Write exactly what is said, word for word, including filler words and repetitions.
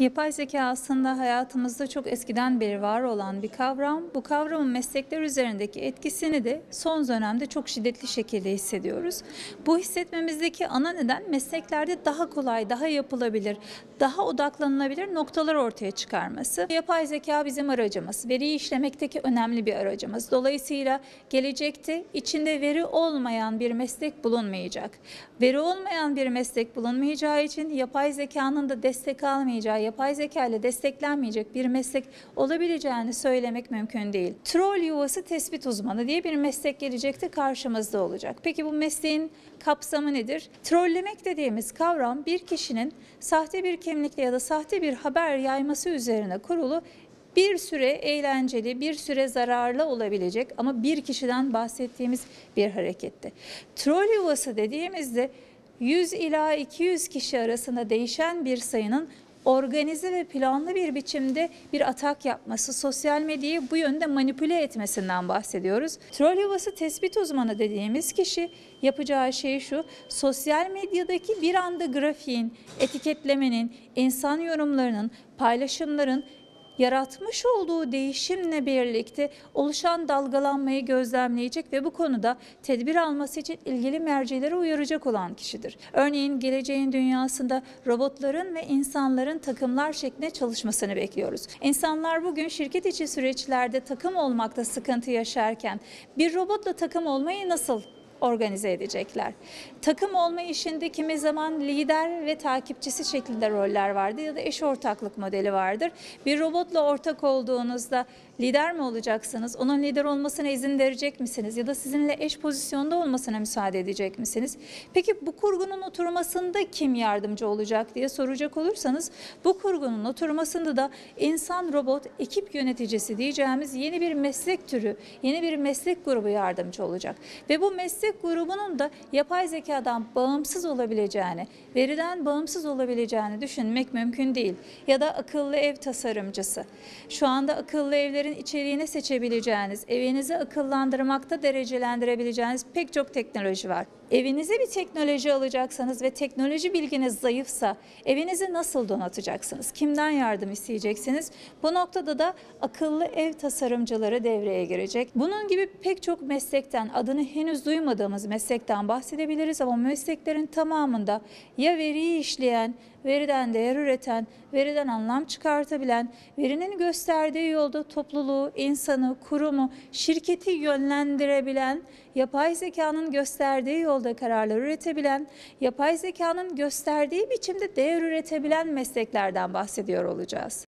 Yapay zeka aslında hayatımızda çok eskiden beri var olan bir kavram. Bu kavramın meslekler üzerindeki etkisini de son dönemde çok şiddetli şekilde hissediyoruz. Bu hissetmemizdeki ana neden mesleklerde daha kolay, daha yapılabilir, daha odaklanılabilir noktalar ortaya çıkarması. Yapay zeka bizim aracımız, veriyi işlemekteki önemli bir aracımız. Dolayısıyla gelecekte içinde veri olmayan bir meslek bulunmayacak. Veri olmayan bir meslek bulunmayacağı için yapay zekanın da destek almayacağı, yapay zeka ile desteklenmeyecek bir meslek olabileceğini söylemek mümkün değil. Troll yuvası tespit uzmanı diye bir meslek gelecekte karşımızda olacak. Peki bu mesleğin kapsamı nedir? Trollemek dediğimiz kavram bir kişinin sahte bir kimlikle ya da sahte bir haber yayması üzerine kurulu bir süre eğlenceli, bir süre zararlı olabilecek ama bir kişiden bahsettiğimiz bir hareketti. Troll yuvası dediğimizde yüz ila iki yüz kişi arasında değişen bir sayının organize ve planlı bir biçimde bir atak yapması, sosyal medyayı bu yönde manipüle etmesinden bahsediyoruz. Troll yuvası tespit uzmanı dediğimiz kişi yapacağı şey şu: sosyal medyadaki bir anda grafiğin, etiketlemenin, insan yorumlarının, paylaşımların yaratmış olduğu değişimle birlikte oluşan dalgalanmayı gözlemleyecek ve bu konuda tedbir alması için ilgili mercilere uyaracak olan kişidir. Örneğin geleceğin dünyasında robotların ve insanların takımlar şeklinde çalışmasını bekliyoruz. İnsanlar bugün şirket içi süreçlerde takım olmakta sıkıntı yaşarken bir robotla takım olmayı nasıl organize edecekler? Takım olma işinde kimi zaman lider ve takipçisi şeklinde roller vardır ya da eş ortaklık modeli vardır. Bir robotla ortak olduğunuzda lider mi olacaksınız? Onun lider olmasına izin verecek misiniz? Ya da sizinle eş pozisyonda olmasına müsaade edecek misiniz? Peki bu kurgunun oturmasında kim yardımcı olacak diye soracak olursanız, bu kurgunun oturmasında da insan robot ekip yöneticisi diyeceğimiz yeni bir meslek türü, yeni bir meslek grubu yardımcı olacak. Ve bu meslek grubunun da yapay zekadan bağımsız olabileceğini, veriden bağımsız olabileceğini düşünmek mümkün değil. Ya da akıllı ev tasarımcısı. Şu anda akıllı evlerin içeriğini seçebileceğiniz, evinizi akıllandırmakta derecelendirebileceğiniz pek çok teknoloji var. Evinize bir teknoloji alacaksanız ve teknoloji bilginiz zayıfsa evinizi nasıl donatacaksınız? Kimden yardım isteyeceksiniz? Bu noktada da akıllı ev tasarımcıları devreye girecek. Bunun gibi pek çok meslekten, adını henüz duymadığımız meslekten bahsedebiliriz ama mesleklerin tamamında ya veriyi işleyen, veriden değer üreten, veriden anlam çıkartabilen, verinin gösterdiği yolda topluluğu, insanı, kurumu, şirketi yönlendirebilen, yapay zekanın gösterdiği yolda kararlar üretebilen, yapay zekanın gösterdiği biçimde değer üretebilen mesleklerden bahsediyor olacağız.